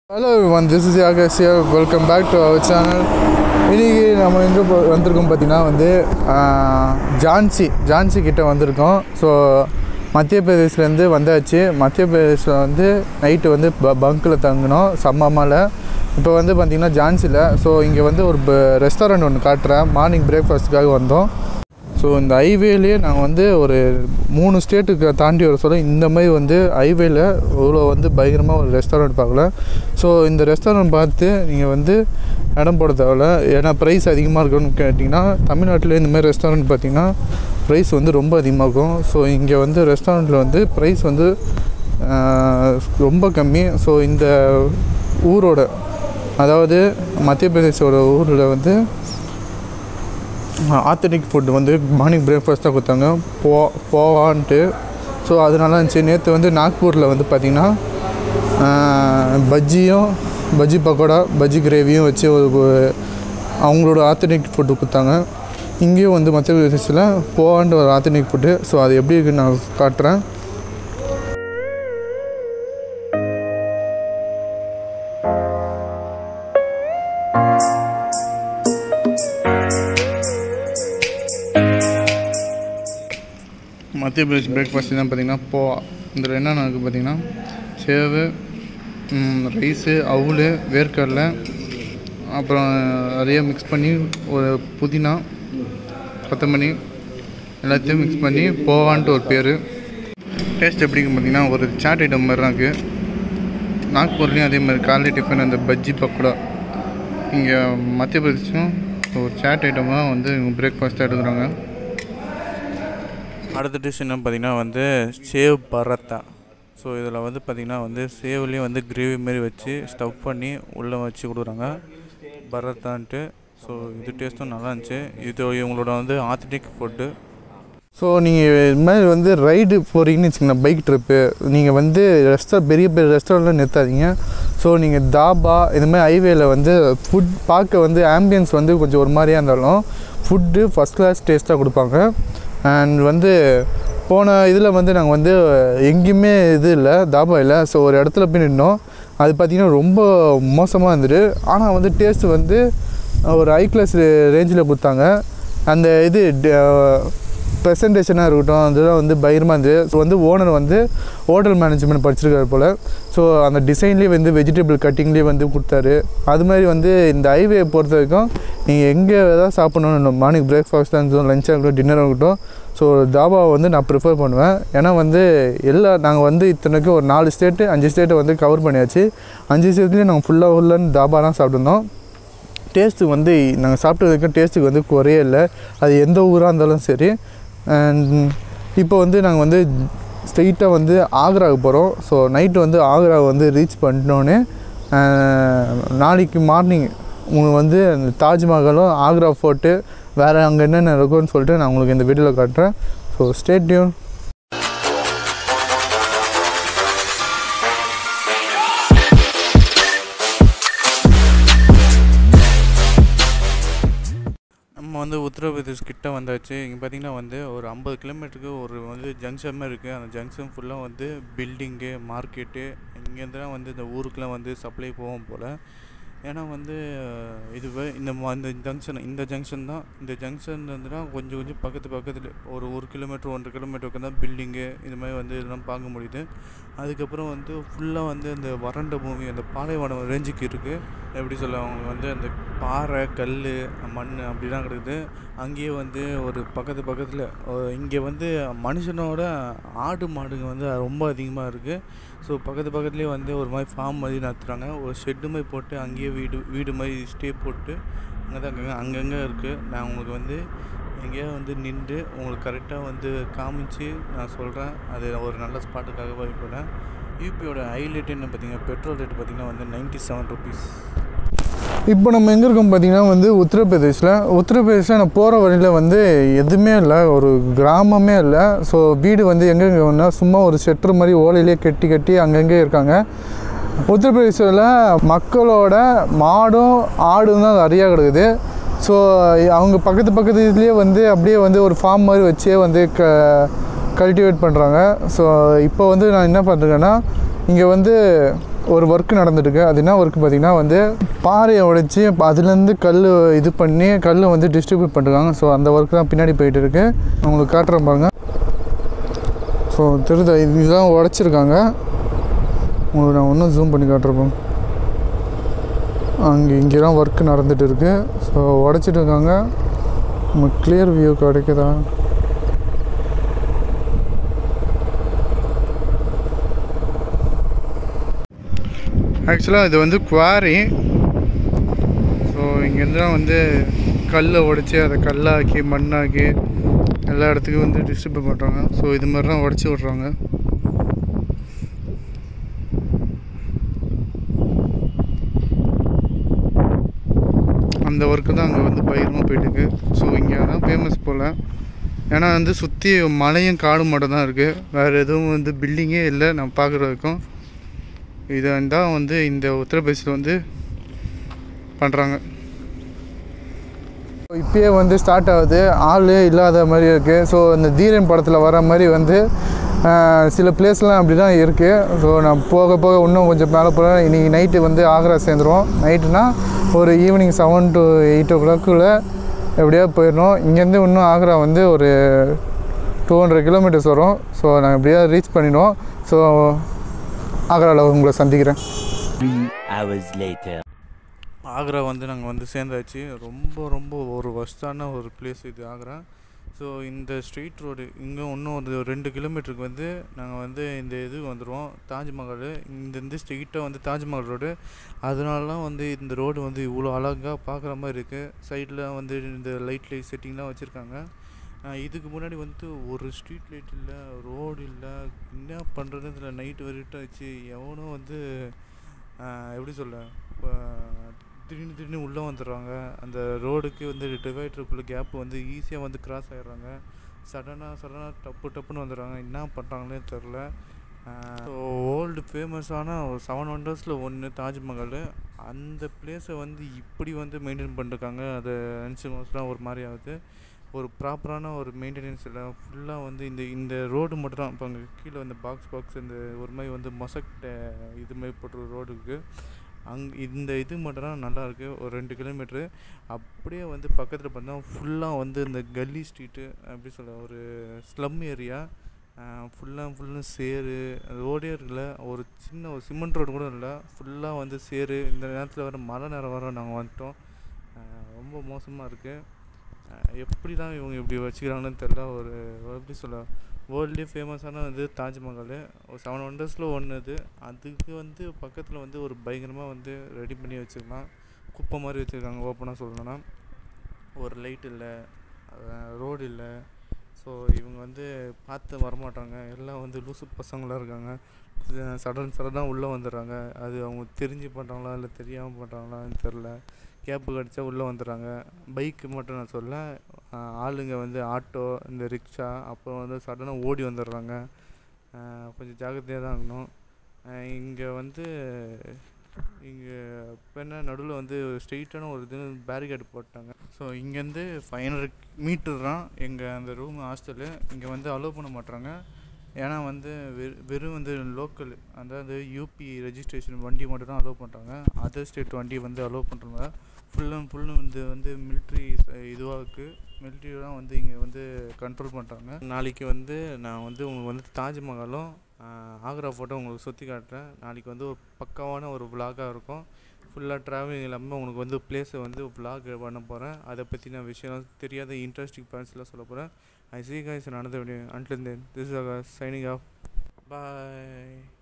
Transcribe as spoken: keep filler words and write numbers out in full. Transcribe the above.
Hello everyone, this is Agra here. Welcome back to our channel. இன்னைக்கு நம்ம எங்கே வந்திருக்கோம் பார்த்தீங்கன்னா வந்து ஜான்சி ஜான்சி கிட்ட வந்திருக்கோம். ஸோ மத்திய பிரதேஷ்லேருந்து வந்தாச்சு. மத்திய பிரதேஷில் வந்து நைட்டு வந்து ப பங்கில் தங்கினோம் சம்மமால். இப்போ வந்து பார்த்திங்கன்னா ஜான்சியில் ஸோ இங்கே வந்து ஒரு ரெஸ்டாரண்ட் ஒன்று காட்டுறேன். மார்னிங் பிரேக்ஃபாஸ்ட்டுக்காக வந்தோம். ஸோ இந்த ஹைவேலேயே நாங்கள் வந்து ஒரு மூணு ஸ்டேட்டுக்கு தாண்டி வர சொல்ல இந்த மாதிரி வந்து ஹைவேல இவ்வளோ வந்து பயங்கரமாக ஒரு ரெஸ்டாரண்ட் பார்க்கல. ஸோ இந்த ரெஸ்டாரண்ட் பார்த்து நீங்கள் வந்து இடம் போட தேவையில்ல. ஏன்னா ப்ரைஸ் அதிகமாக இருக்குன்னு கேட்டிங்கன்னா தமிழ்நாட்டில் இந்தமாதிரி ரெஸ்டாரண்ட் பார்த்திங்கன்னா ப்ரைஸ் வந்து ரொம்ப அதிகமாக இருக்கும். ஸோ இங்கே வந்து ரெஸ்டாரண்ட்டில் வந்து ப்ரைஸ் வந்து ரொம்ப கம்மி. ஸோ இந்த ஊரோட அதாவது மத்திய பிரதேஷோட ஊரில் வந்து ஆத்தென்டிக் ஃபுட்டு வந்து மார்னிங் பிரேக்ஃபாஸ்ட்டாக கொடுத்தாங்க போ போவான்ட்டு. ஸோ அதனால இருந்துச்சு. நேற்று வந்து நாக்பூரில் வந்து பார்த்திங்கன்னா பஜ்ஜியும் பஜ்ஜி பக்கோடா பஜ்ஜி கிரேவியும் வச்சு ஒரு அவங்களோட ஆத்தென்டிக் ஃபுட்டு கொடுத்தாங்க. இங்கேயும் வந்து மத்திய பிரதேசத்தில் போவான்ட்டு ஒரு ஆத்தென்டிக் ஃபுட்டு. ஸோ அது எப்படி இருக்குன்னு நான் காட்டுறேன். மத்திய பிரதேஷ் பிரேக்ஃபாஸ்ட் தான் பார்த்திங்கன்னா போவா. இதில் என்னென்ன இருக்குது பார்த்திங்கன்னா சேவு, ரைஸு, அவுள், வேர்க்கடலை, அப்புறம் நிறைய மிக்ஸ் பண்ணி ஒரு புதினா, கொத்தமல்லி எல்லாத்தையும் மிக்ஸ் பண்ணி போவான்ட்டு ஒரு பேர். டேஸ்ட் எப்படின்னு பார்த்திங்கன்னா ஒரு சாட் ஐட்டம் மாதிரி தான் இருக்குது. நாக்பூர்லேயும் அதே மாதிரி காலை டிஃபன் அந்த பஜ்ஜி பக்கோடா. இங்கே மத்திய பிரதேசம் ஒரு சாட் ஐட்டமாக வந்து இவங்க பிரேக்ஃபாஸ்ட்டாக எடுக்கிறாங்க. அடுத்த டிஷ் என்ன பார்த்திங்கன்னா வந்து சேவ் பரத்தா. ஸோ இதில் வந்து பார்த்திங்கன்னா வந்து சேவ்லேயும் வந்து கிரேவி மாரி வச்சு ஸ்டஃப் பண்ணி உள்ளே வச்சு கொடுக்குறாங்க பரத்தான்ட்டு. ஸோ இது டேஸ்ட்டும் நல்லா இருந்துச்சு. இது இவங்களோட வந்து ஆத்தென்டிக் ஃபுட்டு. ஸோ நீங்கள் இது மாதிரி வந்து ரைடு போகிறீங்கன்னு வச்சுக்கோங்க, பைக் ட்ரிப்பு, நீங்கள் வந்து ரெஸ்டா பெரிய பெரிய ரெஸ்டாரண்ட்டில் நிறுத்தாதீங்க. ஸோ நீங்கள் தாபா இந்த மாதிரி ஹைவேல வந்து ஃபுட் பார்க்க வந்து ஆம்பியன்ஸ் வந்து கொஞ்சம் ஒரு மாதிரியாக இருந்தாலும் ஃபுட்டு ஃபஸ்ட் கிளாஸ் டேஸ்ட்டாக கொடுப்பாங்க. அண்ட் வந்து போன இதில் வந்து நாங்கள் வந்து எங்கேயுமே இது இல்லை தாபா இல்லை. ஸோ ஒரு இடத்துல போய் நின்னோம். அது பார்த்திங்கன்னா ரொம்ப மோசமாக இருந்துட்டு. ஆனால் வந்து டேஸ்ட்டு வந்து ஒரு ஹை கிளாஸ் ரேஞ்சில் கொடுத்தாங்க. அந்த இது ப்ரெசன்டேஷனாக இருக்கட்டும் அதெல்லாம் வந்து பயங்கரமாக இருந்தது. ஸோ வந்து ஓனர் வந்து ஹோட்டல் மேனேஜ்மெண்ட் படிச்சிருக்காரு போல். ஸோ அந்த டிசைன்லேயே வந்து வெஜிடபிள் கட்டிங்லேயே வந்து கொடுத்தாரு. அது மாதிரி வந்து இந்த ஹைவே பொறுத்த வரைக்கும் நீங்கள் எங்கே எதாவது சாப்பிட்ணும், மார்னிங் பிரேக்ஃபாஸ்ட்டாக இருந்தோம், லஞ்சாக இருக்கட்டும், டின்னராக இருக்கட்டும், ஸோ தாபாவை வந்து நான் ப்ரிஃபர் பண்ணுவேன். ஏன்னா வந்து எல்லா நாங்கள் வந்து இத்தனைக்கும் ஒரு நாலு ஸ்டேட்டு அஞ்சு ஸ்டேட்டை வந்து கவர் பண்ணியாச்சு. அஞ்சு ஸ்டேட்லேயும் நாங்கள் ஃபுல்லாக ஃபுல்லாக தாபா தான் சாப்பிட்டுருந்தோம். டேஸ்ட்டு வந்து நாங்கள் சாப்பிட்டு வரைக்கும் டேஸ்ட்டுக்கு வந்து குறையே இல்லை. அது எந்த ஊராக இருந்தாலும் சரி. அண்ட் இப்போ வந்து நாங்கள் வந்து ஸ்ட்ரெயிட்டாக வந்து ஆக்ராவுக்கு போகிறோம். ஸோ நைட்டு வந்து ஆக்ராவை வந்து ரீச் பண்ணிட்டோன்னே நாளைக்கு மார்னிங் உங்களுக்கு வந்து அந்த தாஜ்மஹாலும் ஆக்ரா ஃபோர்ட்டு வேறு அங்கே என்னென்ன இருக்குன்னு சொல்லிட்டு நான் உங்களுக்கு இந்த வீடியோவில் காட்டுறேன். So stay tune. நம்ம வந்து உத்தரப்பிரதேஷ் கிட்ட வந்தாச்சு. இங்கே பார்த்திங்கன்னா வந்து ஒரு ஐம்பது கிலோமீட்டருக்கு ஒரு வந்து ஜங்ஷன் மாதிரி இருக்குது. அந்த ஜங்ஷன் ஃபுல்லாக வந்து பில்டிங்கு, மார்க்கெட்டு, இங்கேருந்து தான் வந்து இந்த ஊருக்குலாம் வந்து சப்ளை போவோம் போல். ஏன்னா வந்து இதுவே இந்த இந்த ஜங்ஷன் இந்த ஜங்ஷன் தான் இந்த ஜங்ஷன் வந்துன்னா கொஞ்சம் கொஞ்சம் பக்கத்து பக்கத்தில் ஒரு ஒரு கிலோமீட்டர் ஒன்றரை கிலோமீட்டருக்கு தான் பில்டிங்கு இது மாதிரி வந்து இதெல்லாம் பார்க்க முடியுது. அதுக்கப்புறம் வந்து ஃபுல்லாக வந்து இந்த வறண்ட பூமி அந்த பாலைவனம் ரேஞ்சுக்கு இருக்குது. எப்படி சொல்ல அவங்க வந்து அந்த பாறை, கல், மண் அப்படி தான் கிடக்குது. அங்கேயே வந்து ஒரு பக்கத்து பக்கத்தில் இங்கே வந்து மனுஷனோட ஆடு மாடுங்க வந்து ரொம்ப அதிகமாக இருக்குது. ஸோ பக்கத்து பக்கத்துலேயே வந்து ஒரு மாதிரி ஃபார்ம் மாதிரி நடத்துகிறாங்க. ஒரு ஷெட்டு மாதிரி போட்டு அங்கேயே வீடு வீடு மாதிரி ஸ்டே போட்டு அங்கே தான் அங்கங்கே அங்கங்கே இருக்குது. நான் உங்களுக்கு வந்து எங்கேயா வந்து நின்று உங்களுக்கு கரெக்டாக வந்து காமிச்சு நான் சொல்கிறேன். அது ஒரு நல்ல ஸ்பாட்டுக்காக போய் போனேன். யூபியோட ஹைலைட் என்ன பார்த்திங்கன்னா பெட்ரோல் ரேட் பார்த்திங்கன்னா வந்து நைன்ட்டி செவன் ருபீஸ். இப்போ நம்ம எங்கே இருக்கோம் பார்த்திங்கன்னா வந்து உத்தரப்பிரதேஷில். உத்தரப்பிரதேஷில் நான் போகிற வழியில் வந்து எதுவுமே இல்லை, ஒரு கிராமமே இல்லை. ஸோ வீடு வந்து எங்கெங்கன்னா சும்மா ஒரு ஷெட்ரு மாதிரி ஓலையிலே கட்டி கட்டி அங்கங்கே இருக்காங்க. உத்தரப்பிரதேசில் மக்களோட மாடும் ஆடும் தான் நிறையா கிடக்குது. ஸோ அவங்க பக்கத்து பக்கத்து இதுலேயே வந்து அப்படியே வந்து ஒரு ஃபார்ம் மாதிரி வச்சே வந்து க கல்டிவேட் பண்ணுறாங்க. ஸோ இப்போ வந்து நான் என்ன பண்ணுறேன்னா இங்கே வந்து ஒரு ஒர்க் நடந்துட்டுருக்கு. அது என்ன ஒர்க் பார்த்திங்கன்னா வந்து பாறையை உடைச்சி அதுலேருந்து கல் இது பண்ணி கல் வந்து டிஸ்ட்ரிபியூட் பண்ணிருக்காங்க. ஸோ அந்த ஒர்க் தான் பின்னாடி போயிட்டு இருக்கு. உங்களுக்கு காட்டுறேன் பாருங்கள். ஸோ தெரியுதா, இதுதான் உடைச்சிருக்காங்க. உங்களுக்கு நான் இன்னும் ஜூம் பண்ணி காட்டுறப்போம். அங்கே இங்கே தான் ஒர்க் நடந்துகிட்டு இருக்குது. ஸோ உடைச்சிட்டு இருக்காங்க. உங்களுக்கு கிளியர் வியூ கிடைக்குதா? ஆக்சுவலாக இது வந்து குவாரி. ஸோ இங்கேருந்து தான் வந்து கல்லை உடைச்சி அதை கல்லாக்கி மண்ணாக்கி எல்லா இடத்துக்கும் வந்து டிஸ்ட்ரிபியூட் பண்ணுறாங்க. ஸோ இது மாதிரி தான் உடச்சி விட்றாங்க. அந்த ஒர்க்கு தான் அங்கே வந்து பயங்கரமாக போயிட்டுருக்கு. ஸோ இங்கே தான் ஃபேமஸ் போல். ஏன்னா வந்து சுற்றி மலையும் காடும் மட்டும் தான் இருக்குது. வேறு எதுவும் வந்து பில்டிங்கே இல்லை நான் பார்க்குற வரைக்கும். இதை தான் வந்து இந்த உத்தரப்பிரதேசில் வந்து பண்ணுறாங்க. இப்போயே வந்து ஸ்டார்ட் ஆகுது. ஆள் இல்லாத மாதிரி இருக்குது. ஸோ இந்த தீரன் படத்தில் வர மாதிரி வந்து சில பிளேஸ்லாம் அப்படி தான் இருக்குது. ஸோ நான் போக போக இன்னும் கொஞ்சம் மேலே போகிறேன். இன்றைக்கி நைட்டு வந்து ஆக்ரா சேர்ந்துருவோம். நைட்டுனா ஒரு ஈவினிங் செவன் டு எயிட் ஓ கிளாக்குள்ளே எப்படியா போயிடணும். இங்கேருந்து இன்னும் ஆக்ரா வந்து ஒரு டூ ஹண்ட்ரட் கிலோமீட்டர்ஸ் வரும். ஸோ நான் எப்படியா ரீச் பண்ணிடுவோம். ஸோ ஆக்ராவில் உங்களை சந்திக்கிறேன். ஆக்ரா வந்து நாங்கள் வந்து சேர்ந்தாச்சு. ரொம்ப ரொம்ப ஒரு வஸ்டான ஒரு பிளேஸ் இது ஆக்ரா. ஸோ இந்த ஸ்ட்ரீட் ரோடு இங்கே இன்னும் ஒரு ரெண்டு கிலோமீட்டருக்கு வந்து நாங்கள் வந்து இந்த இது வந்துடுவோம் தாஜ்மஹால். இங்கேருந்து ஸ்ட்ரெயிட்டாக வந்து தாஜ்மஹால் ரோடு. அதனாலலாம் வந்து இந்த ரோடு வந்து இவ்வளோ அழகாக பார்க்குற மாதிரி இருக்குது. சைடில் வந்து இந்த லைட் லைட் செட்டிங்லாம் வச்சுருக்காங்க. இதுக்கு முன்னாடி வந்து ஒரு ஸ்ட்ரீட் லைட் இல்லை, ரோடு இல்லை, என்ன பண்ணுறதுன்னு இதில் நைட்டு வரைக்கும் ஆச்சு. எவனும் வந்து எப்படி சொல்ல திடீர்னு திடீர்னு உள்ளே வந்துடுறாங்க. அந்த ரோடுக்கு வந்து டிவைடருக்குள்ளே கேப்பு வந்து ஈஸியாக வந்து கிராஸ் ஆகிடுறாங்க. சடனாக சடனாக டப்பு டப்புன்னு வந்துடுறாங்க. என்ன பண்ணுறாங்களே தெரில. ஸோ ஓல்டு ஃபேமஸான ஒரு செவன் ஒண்டர்ஸில் ஒன்று தாஜ்மஹால். அந்த பிளேஸை வந்து இப்படி வந்து மெயின்டைன் பண்ணிருக்காங்க. அதை நினச்சி மோஸ்ட்லாம் ஒரு மாதிரி ஆகுது. ஒரு ப்ராப்பரான ஒரு மெயின்டெனன்ஸ் இல்லை. ஃபுல்லாக வந்து இந்த இந்த ரோடு மட்டும் தான். இப்போ அங்கே கீழே வந்து பாக்ஸ் பாக்ஸ் இந்த ஒரு மாதிரி வந்து மொசக்ட இது மாதிரி போட்டு ரோடுக்கு அங் இந்த இது மட்டும் தான் நல்லாயிருக்கு. ஒரு ரெண்டு கிலோமீட்ரு அப்படியே வந்து பக்கத்தில் பார்த்தா ஃபுல்லாக வந்து இந்த கல்லி ஸ்ட்ரீட்டு அப்படி சொல்ல ஒரு ஸ்லம் ஏரியா. ஃபுல்லாக ஃபுல்லாக சேரு ரோடே இருக்குல்ல. ஒரு சின்ன ஒரு சிமெண்ட் ரோடு கூட இல்லை. ஃபுல்லாக வந்து சேரு. இந்த நேரத்தில் வர மழை நேரம் வர நாங்கள் வந்துட்டோம். ரொம்ப மோசமாக இருக்குது. எப்படி தான் இவங்க இப்படி வச்சுக்கிறாங்கன்னு தெரில. ஒரு எப்படி சொல்ல வேர்ல்ட்லேயே ஃபேமஸான வந்து தாஜ்மஹால் ஒரு செவன் ஒண்டர்ஸில் ஒன்று. அது அதுக்கு வந்து பக்கத்தில் வந்து ஒரு பயங்கரமாக வந்து ரெடி பண்ணி வச்சுருக்கலாம். குப்பை மாதிரி வச்சுருக்காங்க. ஓப்பனாக சொல்லணும்னா ஒரு லைட் இல்லை, ரோடு இல்லை. ஸோ இவங்க வந்து பார்த்து வரமாட்டாங்க. எல்லாம் வந்து லூசு பசங்களாக இருக்காங்க. சடன் சடனாக உள்ளே வந்துடுறாங்க. அது அவங்க தெரிஞ்சு பண்ணுறாங்களா இல்லை தெரியாமல் பண்ணுறாங்களான்னு தெரில. கேப்பு கிடச்சா உள்ளே வந்துடுறாங்க. பைக்கு மட்டும் நான் சொல்ல, ஆளுங்க வந்து ஆட்டோ இந்த ரிக்ஷா அப்புறம் வந்து சடனாக ஓடி வந்துடுறாங்க. கொஞ்சம் ஜாக்கிரதையாக தான் இருக்கணும். இங்கே வந்து இங்கே இப்போ என்ன நடுவில் வந்து ஸ்ட்ரெயிட்டான ஒரு இது பேரிகேடு போட்டாங்க. ஸோ இங்கேருந்து ஃபைவ் ஹண்ட்ரட் மீட்டர் தான் எங்கள் அந்த ரூம் ஹாஸ்டலு. இங்கே வந்து அலோவ் பண்ண மாட்டாங்க. ஏன்னா வந்து வெறு வெறும் வந்து லோக்கல் அதாவது யூபி ரெஜிஸ்ட்ரேஷன் வண்டி மட்டும் தான் அலோவ் பண்ணுறாங்க. அதர் ஸ்டேட் வண்டி வந்து அலோவ் பண்ணுறாங்க. ஃபுல் அண்ட் ஃபுல்லு வந்து வந்து மிலிட்ரி இதுவாக இருக்குது. மிலிட்ரி தான் வந்து இங்கே வந்து கண்ட்ரோல் பண்ணுறாங்க. நாளைக்கு வந்து நான் வந்து உங்களுக்கு வந்து தாஜ்மஹாலும் ஆக்ரா ஃபோட்டோ உங்களுக்கு சுற்றி காட்டுறேன். நாளைக்கு வந்து ஒரு பக்காவான ஒரு விலாகாக இருக்கும். ஃபுல்லாக ட்ராவலிங் இல்லாமல் உங்களுக்கு வந்து பிளேஸை வந்து விலாக் பண்ண போகிறேன். அதை பற்றின விஷயம் தெரியாத இன்ட்ரெஸ்டிங் பாயிண்ட்ஸ்லாம் சொல்ல போகிறேன். I see you guys in another video. Until then, this is Agra signing off. Bye.